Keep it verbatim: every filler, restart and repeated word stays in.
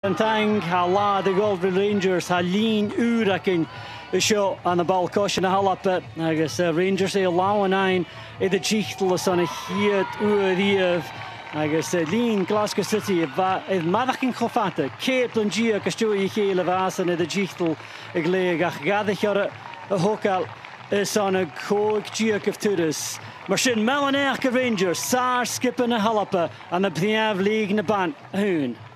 Tang ha la the Galway Rangers ha lean urakin the show on the ball caution a halapa I guess uh, Rangers a law nine in the Chichtel on a heat uriv I guess uh, lean Glasgow City va madakin khofata Captain Gia Castoy Hele Vasen in the Chichtel a gleagach gather a hokal is on a coig Giak of Tudus Marshin Melanerka Rangers Sar skipping a halapa and the Priav League in the band hoon